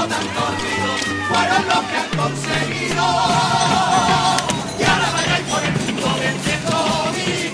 tanto ruido, fueron los que han conseguido. Y ahora vayáis por el mundo vendiendo mi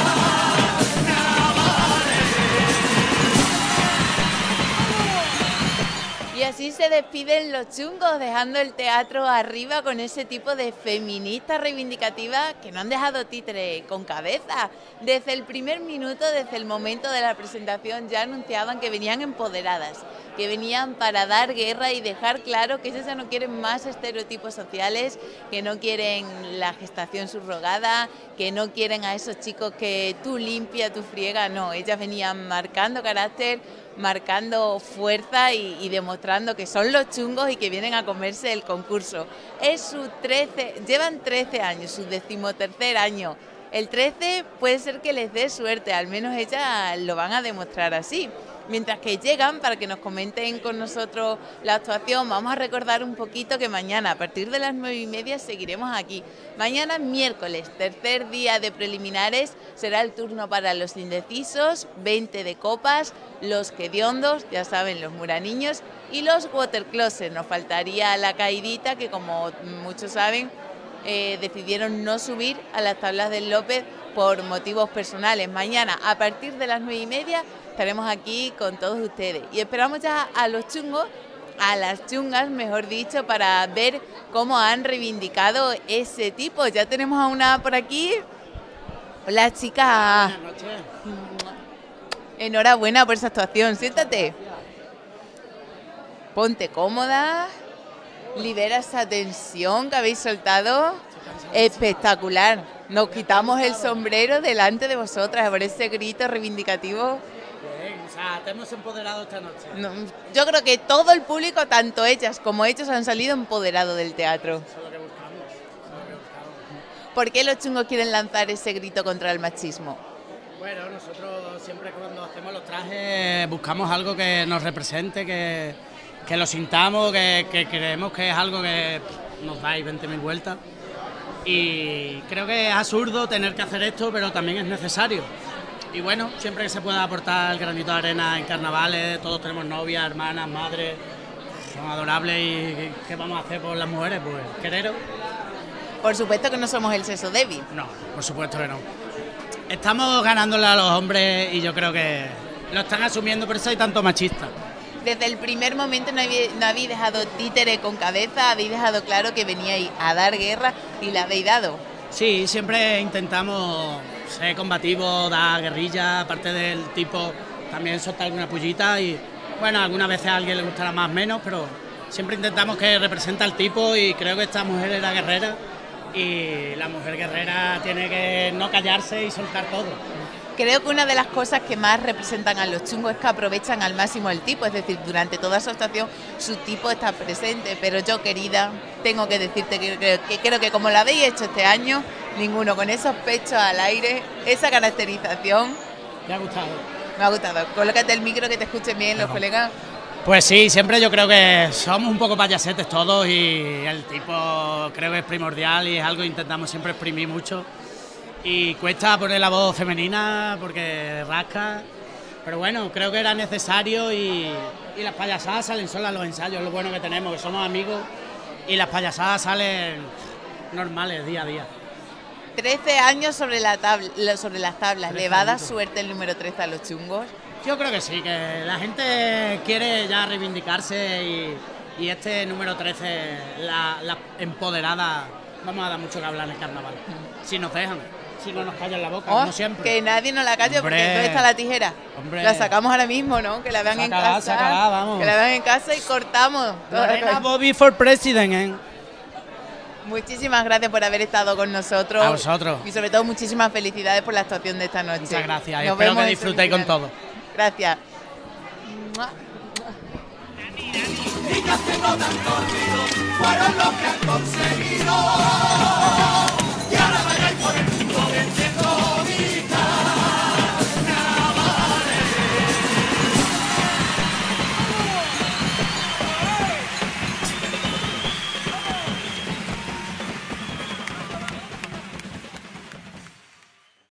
Y así se despiden los chungos, dejando el teatro arriba con ese tipo de feministas reivindicativas que no han dejado títere con cabeza. Desde el primer minuto, desde el momento de la presentación, ya anunciaban que venían empoderadas, que venían para dar guerra y dejar claro que ellas ya no quieren más estereotipos sociales, que no quieren la gestación subrogada, que no quieren a esos chicos que tú limpia, tú friega, no, ellas venían marcando carácter, marcando fuerza y demostrando que son los chungos y que vienen a comerse el concurso. Es su 13, llevan 13 años, su 13º año. El 13 puede ser que les dé suerte, al menos ellas lo van a demostrar así. Mientras que llegan, para que nos comenten con nosotros la actuación, vamos a recordar un poquito que mañana, a partir de las 9:30, seguiremos aquí. Mañana, miércoles, tercer día de preliminares, será el turno para los indecisos, 20 de copas, los hediondos, ya saben, los muraniños, y los watercloset. Nos faltaría la caidita, que como muchos saben, decidieron no subir a las tablas del López por motivos personales. Mañana, a partir de las 9:30, estaremos aquí con todos ustedes y esperamos ya a los chungos, a las chungas, mejor dicho, para ver cómo han reivindicado ese tipo. Ya tenemos a una por aquí. Hola, chica. Buenas noches. Enhorabuena por esa actuación. Siéntate. Ponte cómoda. Libera esa tensión que habéis soltado. Espectacular. Nos quitamos el sombrero delante de vosotras por ese grito reivindicativo. Bien, o sea, te hemos empoderado esta noche. No, yo creo que todo el público, tanto ellas como ellos, han salido empoderados del teatro. Eso es lo que buscamos. Eso es lo que buscamos. ¿Por qué los chungos quieren lanzar ese grito contra el machismo? Bueno, nosotros siempre cuando hacemos los trajes buscamos algo que nos represente, que lo sintamos, que creemos que es algo que nos dais 20.000 vueltas. Y creo que es absurdo tener que hacer esto, pero también es necesario. Y bueno, siempre que se pueda aportar el granito de arena en carnavales, todos tenemos novias, hermanas, madres, son adorables y ¿qué vamos a hacer por las mujeres? Pues quereros. Por supuesto que no somos el sexo débil. No, por supuesto que no. Estamos ganándole a los hombres y yo creo que lo están asumiendo, por eso hay tanto machista. Desde el primer momento no habéis dejado títere con cabeza, habéis dejado claro que veníais a dar guerra y la habéis dado. Sí, siempre intentamos ser combativos, dar guerrilla, aparte del tipo también soltar alguna pullita y bueno, algunas veces a alguien le gustará más o menos, pero siempre intentamos que represente al tipo y creo que esta mujer era guerrera y la mujer guerrera tiene que no callarse y soltar todo. Creo que una de las cosas que más representan a los chungos es que aprovechan al máximo el tipo, es decir, durante toda su actuación su tipo está presente, pero yo, querida, tengo que decirte que creo que como lo habéis hecho este año, ninguno, con esos pechos al aire, esa caracterización. ¿Te ha gustado? Me ha gustado. Colócate el micro que te escuchen bien los colegas. Pues sí, siempre yo creo que somos un poco payasetes todos y el tipo creo que es primordial y es algo que intentamos siempre exprimir mucho. Y cuesta poner la voz femenina porque rasca, pero bueno, creo que era necesario y las payasadas salen solas en los ensayos, lo bueno que tenemos, que somos amigos y las payasadas salen normales día a día. 13 años sobre las tablas, ¿le va a dar suerte el número 13 a los chungos? Yo creo que sí, que la gente quiere ya reivindicarse y este número 13, la empoderada, vamos a dar mucho que hablar en el carnaval, si nos dejan. Si no nos callan la boca, como siempre. Que nadie nos la calle, porque ¿dónde está la tijera? Hombre. La sacamos ahora mismo, ¿no? Que la vean en casa. Sácala, vamos. Que la vean en casa y cortamos. Lorena Bobby for President, ¿eh? Muchísimas gracias por haber estado con nosotros. A vosotros. Y sobre todo muchísimas felicidades por la actuación de esta noche. Muchas gracias. Nos Espero vemos que en disfrutéis con semifinal. todo. Gracias. niñas que no tanto ruido, fueron los que han conseguido.